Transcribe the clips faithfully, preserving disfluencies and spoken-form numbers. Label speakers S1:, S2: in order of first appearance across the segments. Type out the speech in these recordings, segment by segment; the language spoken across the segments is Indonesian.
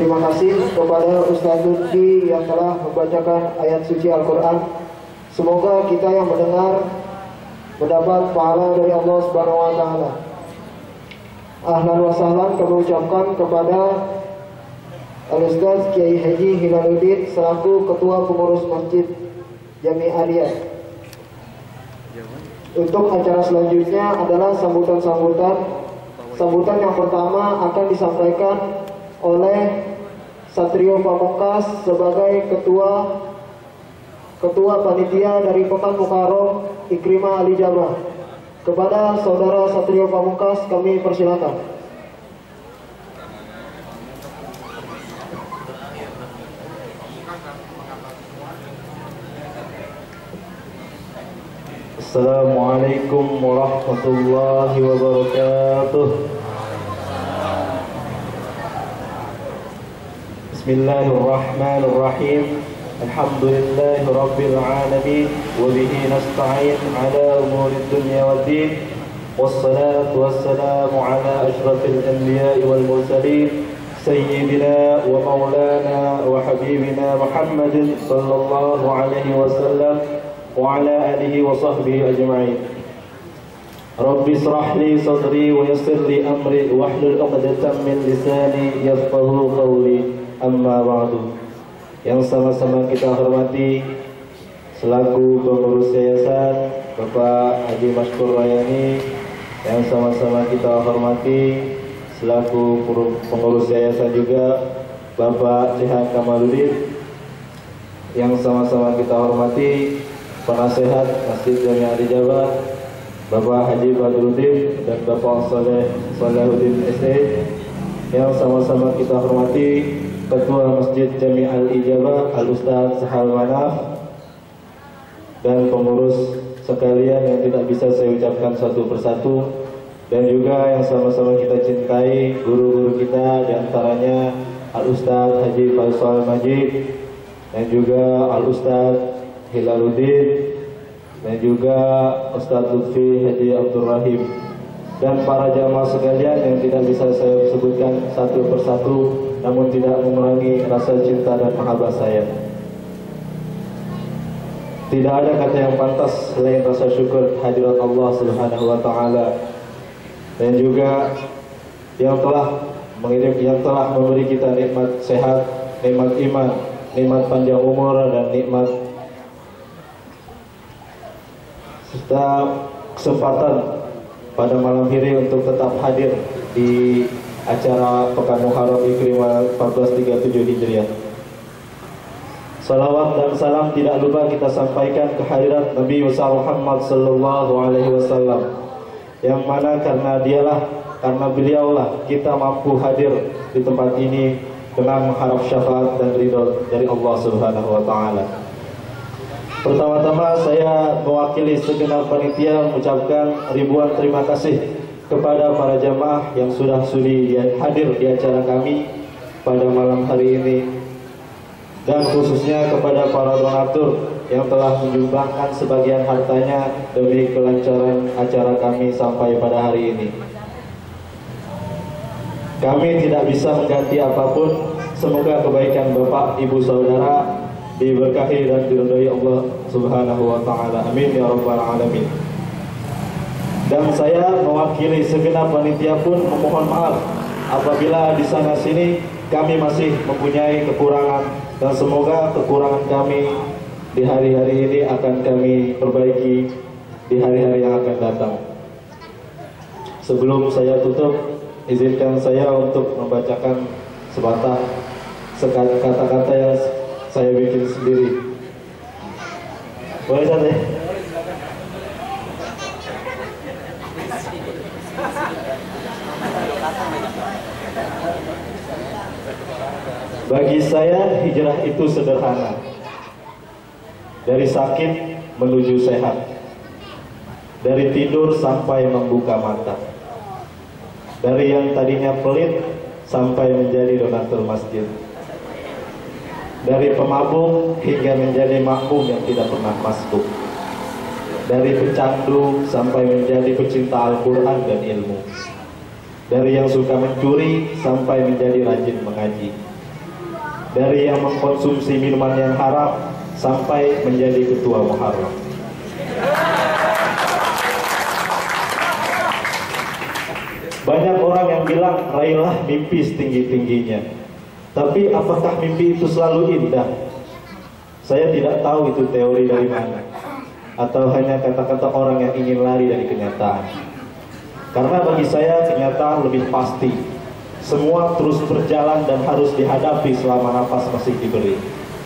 S1: berterima kasih kepada Ustaz Lutfi yang telah membacakan ayat suci Al-Quran. Semoga kita yang mendengar mendapat pahala dari Allah Subhanahu wa taala. Ahlan wa sahlan kami ucapkan kepada Al-Ustaz Kiai Haji Hilaluddin selaku Ketua Pengurus Masjid Jami Aliyah. Untuk acara selanjutnya adalah sambutan-sambutan. Sambutan yang pertama akan disampaikan oleh Satrio Pamungkas sebagai Ketua Ketua Panitia dari Pekan Mukarram Ikrimah Ali Jabrah. Kepada Saudara Satrio Pamungkas kami persilakan.
S2: Assalamualaikum warahmatullahi wabarakatuh. Bismillahirrahmanirrahim. Alhamdulillahi rabbil alamin wa bihi nasta'in ala umuri dunya waddin. Wassalatu wassalamu ala asyrafil anbiya'i wal mursalin sayyidina wa maulana wa habibina Muhammadin sallallahu alaihi wasallam wa ala alihi wa sahbihi ajma'in. Rabbi israh li sadri wa yassir li amri wahlul 'uqdatam min lisani yafqahu qawli. Amma ba'du. Yang sama-sama kita hormati selaku pengurus yayasan Bapak Haji Mashkur Rayani, yang sama-sama kita hormati selaku pengurus yayasan juga Bapak Jihan Kamaluddin, yang sama-sama kita hormati penasehat Masjid Jami Ali Jabrah Bapak Haji Badruddin dan Bapak Soleh Salahuddin S A, yang sama-sama kita hormati Ketua Masjid Jami Al-Ijabah Al-Ustaz Sahal Manaf, dan pengurus sekalian yang tidak bisa saya ucapkan satu persatu, dan juga yang sama-sama kita cintai guru-guru kita, diantaranya Al-Ustaz Haji Faisal Majid, dan juga Al-Ustaz Hilaluddin, dan juga Ustaz Lutfi Haji Abdul Rahim, dan para jamaah sekalian yang tidak bisa saya sebutkan satu persatu, namun tidak mengurangi rasa cinta dan mahabbah saya. Tidak ada kata yang pantas selain rasa syukur hadirat Allah Subhanahu wa taala, dan juga yang telah mengirim yang telah memberi kita nikmat sehat, nikmat iman, nikmat panjang umur, dan nikmat serta kesempatan pada malam hari untuk tetap hadir di acara Pekan Muharram Ikrimah seribu empat ratus tiga puluh tujuh Hijriah. Salawat dan salam tidak lupa kita sampaikan kehadirat Nabi Muhammad sallallahu alaihi wasallam, yang mana karena dialah, karena beliaulah kita mampu hadir di tempat ini dengan mengharap syafaat dan ridho dari Allah Subhanahu wa taala. Pertama-tama saya mewakili segenap panitia mengucapkan ribuan terima kasih kepada para jamaah yang sudah sudi hadir di acara kami pada malam hari ini, dan khususnya kepada para donatur yang telah menyumbangkan sebagian hartanya demi kelancaran acara kami sampai pada hari ini. Kami tidak bisa mengganti apapun. Semoga kebaikan Bapak, Ibu, Saudara diberkahi dan diridhai Allah Subhanahu wa taala. Amin ya rabbal alamin. Dan saya mewakili segenap panitia pun memohon maaf apabila di sana sini kami masih mempunyai kekurangan, dan semoga kekurangan kami di hari-hari ini akan kami perbaiki di hari-hari yang akan datang. Sebelum saya tutup, izinkan saya untuk membacakan sebatang kata-kata yang saya bikin sendiri. Boleh saya? Bagi saya hijrah itu sederhana. Dari sakit menuju sehat, dari tidur sampai membuka mata, dari yang tadinya pelit sampai menjadi donatur masjid, dari pemabuk hingga menjadi makmum yang tidak pernah masbuk, dari pecandu sampai menjadi pecinta Al-Quran dan ilmu, dari yang suka mencuri sampai menjadi rajin mengaji, dari yang mengkonsumsi minuman yang haram sampai menjadi ketua Muharram. Banyak orang yang bilang raihlah mimpi setinggi-tingginya. Tapi apakah mimpi itu selalu indah? Saya tidak tahu itu teori dari mana, atau hanya kata-kata orang yang ingin lari dari kenyataan. Karena bagi saya kenyataan lebih pasti. Semua terus berjalan dan harus dihadapi selama nafas masih diberi.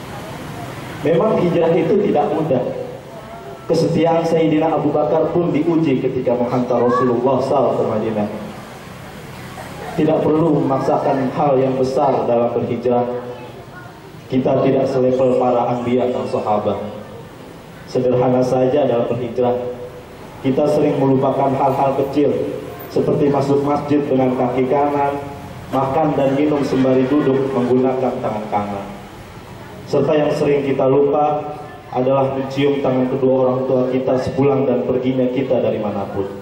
S2: Memang hijrah itu tidak mudah. Kesetiaan Sayyidina Abu Bakar pun diuji ketika menghantar Rasulullah shallallahu alaihi wasallam ke Madinah. Tidak perlu memaksakan hal yang besar dalam berhijrah. Kita tidak selevel para anbiya dan sahabat. Sederhana saja dalam berhijrah. Kita sering melupakan hal-hal kecil, seperti masuk masjid dengan kaki kanan, makan dan minum sembari duduk menggunakan tangan kanan. Serta yang sering kita lupa adalah mencium tangan kedua orang tua kita sepulang dan perginya kita dari manapun.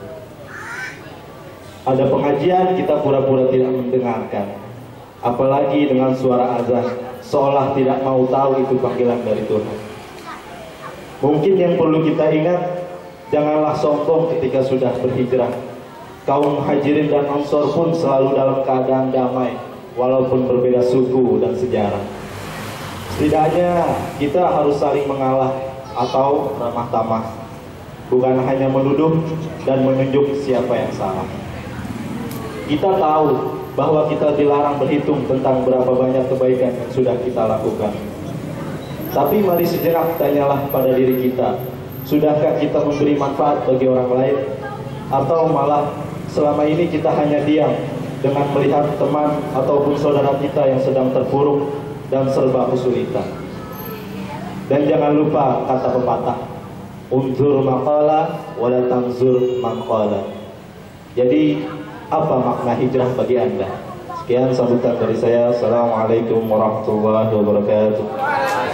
S2: Ada pengajian, kita pura-pura tidak mendengarkan, apalagi dengan suara azan, seolah tidak mau tahu itu panggilan dari Tuhan. Mungkin yang perlu kita ingat, janganlah sombong ketika sudah berhijrah. Kaum Muhajirin dan Ansor pun selalu dalam keadaan damai, walaupun berbeda suku dan sejarah. Setidaknya kita harus saling mengalah atau ramah tamah, bukan hanya menuduh dan menunjuk siapa yang salah. Kita tahu bahwa kita dilarang berhitung tentang berapa banyak kebaikan yang sudah kita lakukan. Tapi mari sejenak tanyalah pada diri kita, sudahkah kita memberi manfaat bagi orang lain? Atau malah selama ini kita hanya diam dengan melihat teman ataupun saudara kita yang sedang terpuruk dan serba kesulitan. Dan jangan lupa kata pepatah, unzur maqala wala tanzur maqala. Jadi apa makna hijrah bagi Anda? Sekian sambutan dari saya. Assalamualaikum warahmatullahi wabarakatuh.